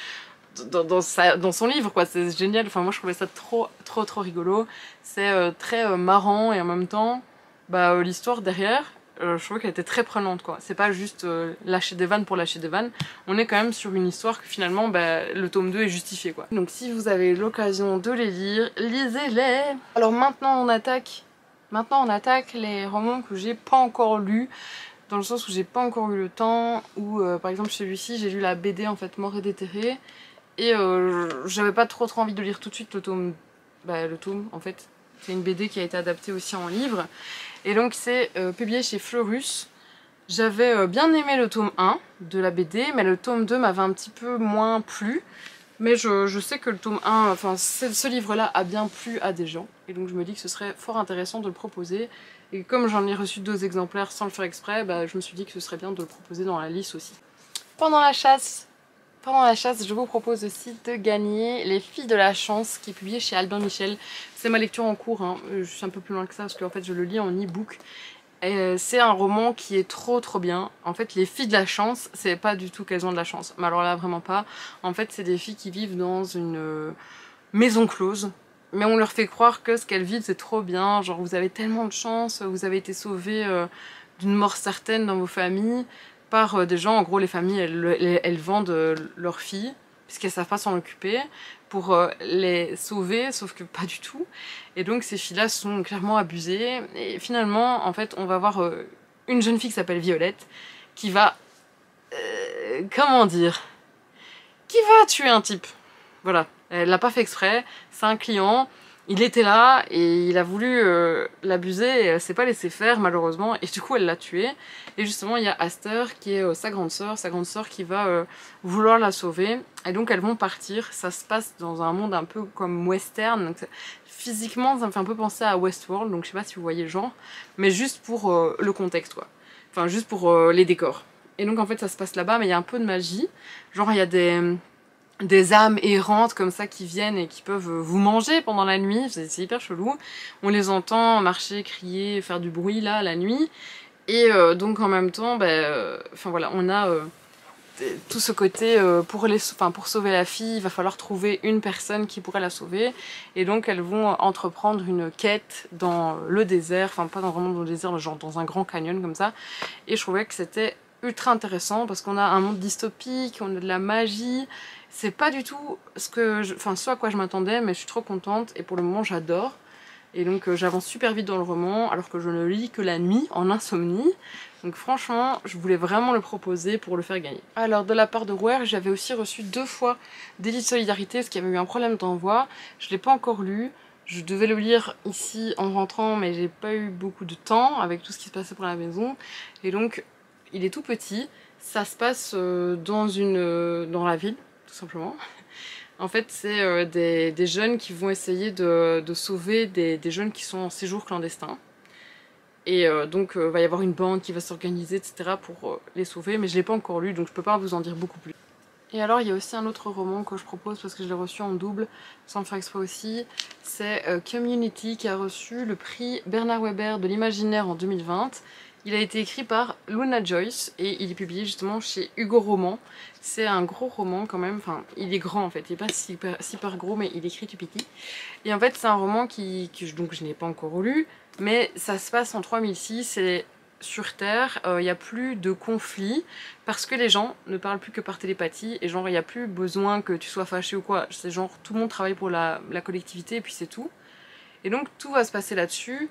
dans son livre, quoi, c'est génial, enfin moi je trouvais ça trop rigolo, c'est très marrant, et en même temps, l'histoire derrière, je trouvais qu'elle était très prenante, quoi, c'est pas juste lâcher des vannes pour lâcher des vannes, on est quand même sur une histoire que finalement, le tome 2 est justifié, quoi. Donc si vous avez l'occasion de les lire, lisez-les. Alors maintenant on attaque les romans que j'ai pas encore lus, dans le sens où j'ai pas encore eu le temps, ou par exemple celui-ci, j'ai lu la BD en fait, Mort et déterré, et j'avais pas trop envie de lire tout de suite le tome, en fait, c'est une BD qui a été adaptée aussi en livre, et donc c'est publié chez Fleurus. J'avais bien aimé le tome 1 de la BD, mais le tome 2 m'avait un petit peu moins plu. Mais je sais que le tome 1, enfin ce livre-là a bien plu à des gens. Et donc je me dis que ce serait fort intéressant de le proposer. Et comme j'en ai reçu 2 exemplaires sans le faire exprès, je me suis dit que ce serait bien de le proposer dans la liste aussi. Pendant la chasse, je vous propose aussi de gagner Les Filles de la Chance, qui est publié chez Albin Michel. C'est ma lecture en cours, hein. Je suis un peu plus loin que ça parce qu'en fait je le lis en e-book. C'est un roman qui est trop bien. En fait, les filles de la chance, c'est pas du tout qu'elles ont de la chance. Mais alors là, vraiment pas. En fait, c'est des filles qui vivent dans une maison close. Mais on leur fait croire que ce qu'elles vivent, c'est trop bien. Genre, vous avez tellement de chance, vous avez été sauvés d'une mort certaine dans vos familles par des gens. En gros, les familles, elles vendent leurs filles, puisqu'elles savent pas s'en occuper, pour les sauver, sauf que pas du tout. Et donc ces filles-là sont clairement abusées, et finalement, en fait, on va voir une jeune fille qui s'appelle Violette, qui va... comment dire, qui va tuer un type. Voilà, elle l'a pas fait exprès, c'est un client, il était là et il a voulu l'abuser et elle s'est pas laissé faire malheureusement et du coup elle l'a tué. Et justement il y a Aster qui est sa grande sœur qui va vouloir la sauver et donc elles vont partir. Ça se passe dans un monde un peu comme western, donc physiquement ça me fait un peu penser à Westworld, donc je sais pas si vous voyez le genre, mais juste pour le contexte quoi, enfin juste pour les décors. Et donc en fait ça se passe là-bas mais il y a un peu de magie, genre il y a des âmes errantes comme ça qui viennent et qui peuvent vous manger pendant la nuit, c'est hyper chelou. On les entend marcher, crier, faire du bruit là la nuit. Et donc en même temps, enfin voilà, on a tout ce côté pour sauver la fille, il va falloir trouver une personne qui pourrait la sauver. Et donc elles vont entreprendre une quête dans le désert, enfin pas vraiment dans le désert, mais genre dans un grand canyon comme ça. Et je trouvais que c'était ultra intéressant parce qu'on a un monde dystopique, on a de la magie. C'est pas du tout ce à quoi je m'attendais, mais je suis trop contente et pour le moment j'adore. Et donc j'avance super vite dans le roman alors que je ne lis que la nuit en insomnie. Donc franchement je voulais vraiment le proposer pour le faire gagner. Alors de la part de Rouergue, j'avais aussi reçu 2 fois Délit de solidarité parce qu'il y avait eu un problème d'envoi. Je ne l'ai pas encore lu. Je devais le lire ici en rentrant mais j'ai pas eu beaucoup de temps avec tout ce qui se passait pour la maison. Et donc il est tout petit. Ça se passe dans la ville tout simplement. En fait, c'est des jeunes qui vont essayer de sauver des jeunes qui sont en séjour clandestin. Et donc, va y avoir une bande qui va s'organiser, etc. pour les sauver. Mais je ne l'ai pas encore lu, donc je peux pas vous en dire beaucoup plus. Et alors, il y a aussi un autre roman que je propose parce que je l'ai reçu en double, sans me faire exprès aussi. C'est Community qui a reçu le prix Bernard Weber de l'imaginaire en 2020. Il a été écrit par Luna Joyce et il est publié justement chez Hugo Roman. C'est un gros roman quand même, enfin il est grand en fait, il n'est pas super gros mais il écrit tout petit. Et en fait c'est un roman donc je n'ai pas encore lu, mais ça se passe en 3006 et sur Terre, il n'y a plus de conflits parce que les gens ne parlent plus que par télépathie et genre il n'y a plus besoin que tu sois fâché ou quoi, c'est genre tout le monde travaille pour la collectivité et puis c'est tout. Et donc tout va se passer là-dessus.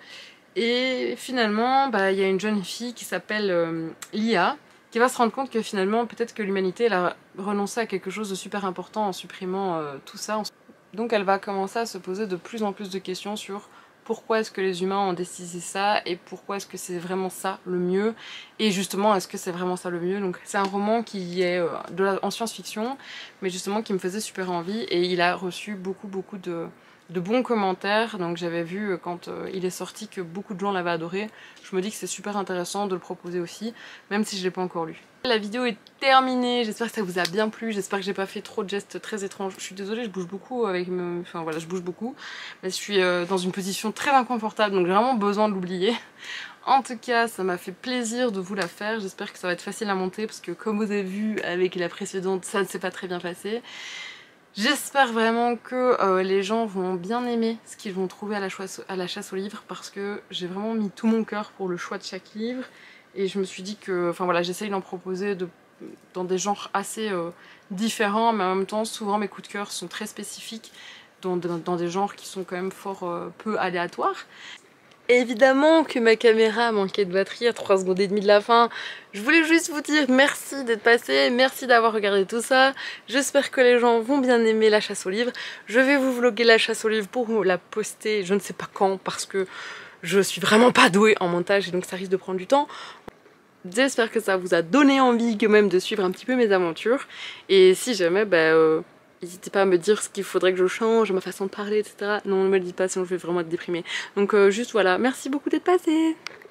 Et finalement, il y a une jeune fille qui s'appelle Lia, qui va se rendre compte que finalement, peut-être que l'humanité elle a renoncé à quelque chose de super important en supprimant tout ça. Donc elle va commencer à se poser de plus en plus de questions sur pourquoi est-ce que les humains ont décidé ça et pourquoi est-ce que c'est vraiment ça le mieux et justement est-ce que c'est vraiment ça le mieux. Donc c'est un roman qui est en science-fiction mais justement qui me faisait super envie et il a reçu beaucoup de bons commentaires. Donc j'avais vu quand il est sorti que beaucoup de gens l'avaient adoré. Je me dis que c'est super intéressant de le proposer aussi, même si je ne l'ai pas encore lu. La vidéo est terminée, j'espère que ça vous a bien plu, j'espère que j'ai pas fait trop de gestes très étranges. Je suis désolée, je bouge beaucoup enfin voilà, je bouge beaucoup. Mais je suis dans une position très inconfortable, donc j'ai vraiment besoin de l'oublier. En tout cas, ça m'a fait plaisir de vous la faire, j'espère que ça va être facile à monter, parce que comme vous avez vu avec la précédente, ça ne s'est pas très bien passé. J'espère vraiment que les gens vont bien aimer ce qu'ils vont trouver à la chasse aux livres parce que j'ai vraiment mis tout mon cœur pour le choix de chaque livre et je me suis dit que, enfin voilà, j'essaye d'en proposer dans des genres assez différents mais en même temps souvent mes coups de cœur sont très spécifiques dans des genres qui sont quand même fort peu aléatoires. Évidemment que ma caméra manquait de batterie à 3 secondes et demie de la fin. Je voulais juste vous dire merci d'être passé, merci d'avoir regardé tout ça. J'espère que les gens vont bien aimer la chasse aux livres. Je vais vous vlogger la chasse aux livres pour la poster je ne sais pas quand parce que je suis vraiment pas douée en montage et donc ça risque de prendre du temps. J'espère que ça vous a donné envie quand même de suivre un petit peu mes aventures. Et si jamais, n'hésitez pas à me dire ce qu'il faudrait que je change, ma façon de parler, etc. Non, ne me le dites pas sinon je vais vraiment être déprimée. Donc juste voilà, merci beaucoup d'être passé.